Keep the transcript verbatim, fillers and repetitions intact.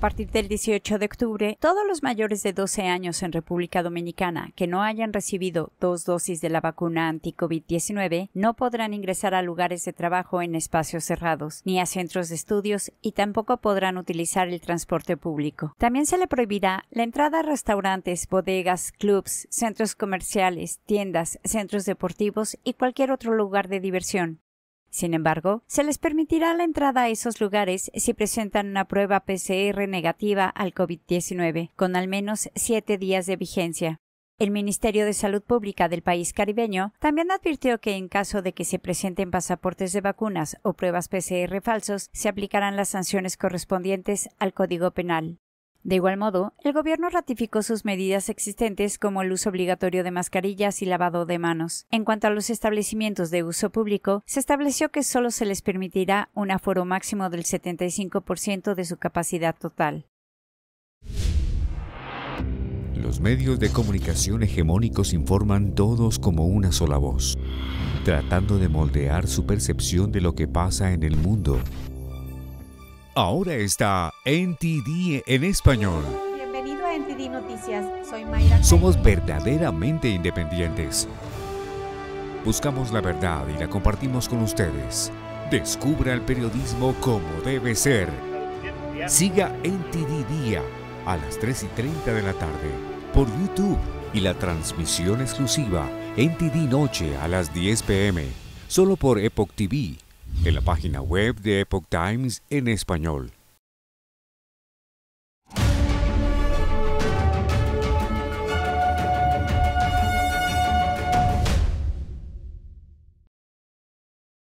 partir del dieciocho de octubre, todos los mayores de doce años en República Dominicana que no hayan recibido dos dosis de la vacuna anti-COVID diecinueve no podrán ingresar a lugares de trabajo en espacios cerrados, ni a centros de estudios y tampoco podrán utilizar el transporte público. También se le prohibirá la entrada a restaurantes, bodegas, clubs, centros comerciales, tiendas, centros deportivos y cualquier otro lugar de diversión. Sin embargo, se les permitirá la entrada a esos lugares si presentan una prueba P C R negativa al COVID diecinueve, con al menos siete días de vigencia. El Ministerio de Salud Pública del país caribeño también advirtió que en caso de que se presenten pasaportes de vacunas o pruebas P C R falsos, se aplicarán las sanciones correspondientes al Código Penal. De igual modo, el gobierno ratificó sus medidas existentes como el uso obligatorio de mascarillas y lavado de manos. En cuanto a los establecimientos de uso público, se estableció que solo se les permitirá un aforo máximo del setenta y cinco por ciento de su capacidad total. Los medios de comunicación hegemónicos informan todos como una sola voz, tratando de moldear su percepción de lo que pasa en el mundo. Ahora está N T D en español. Bienvenido a N T D Noticias. Soy Mayra. Somos verdaderamente independientes. Buscamos la verdad y la compartimos con ustedes. Descubra el periodismo como debe ser. Siga N T D Día a las tres y treinta de la tarde por YouTube y la transmisión exclusiva N T D Noche a las diez p m solo por Epoch T V. En la página web de Epoch Times en español.